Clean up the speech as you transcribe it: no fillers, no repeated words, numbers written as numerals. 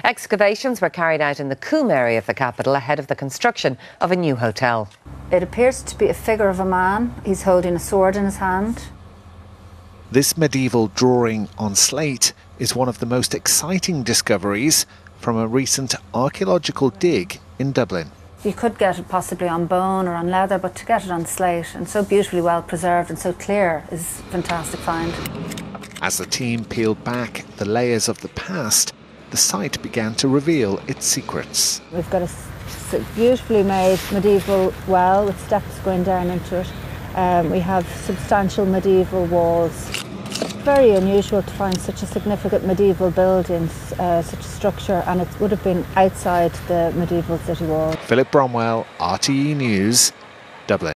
Excavations were carried out in the Coombe area of the capital ahead of the construction of a new hotel. It appears to be a figure of a man. He's holding a sword in his hand. This medieval drawing on slate is one of the most exciting discoveries from a recent archaeological dig in Dublin. You could get it possibly on bone or on leather, but to get it on slate and so beautifully well preserved and so clear is a fantastic find. As the team peeled back the layers of the past, the site began to reveal its secrets. We've got a beautifully made medieval well with steps going down into it. We have substantial medieval walls. Very unusual to find such a significant medieval building, such a structure, and it would have been outside the medieval city wall. Philip Bromwell, RTE News, Dublin.